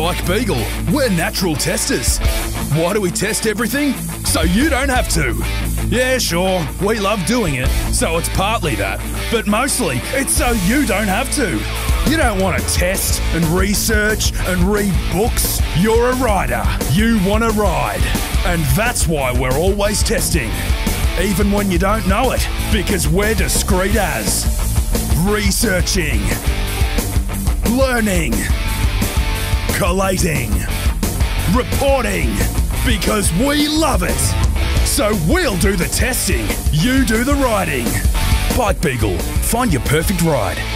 Bikebeagle, we're natural testers. Why do we test everything? So you don't have to. Yeah, sure, we love doing it, so it's partly that. But mostly, it's so you don't have to. You don't want to test and research and read books. You're a rider. You want to ride. And that's why we're always testing. Even when you don't know it, because we're discreet as. Researching. Learning. Collating. Reporting. Because we love it. So we'll do the testing. You do the riding. Bikebeagle. Find your perfect ride.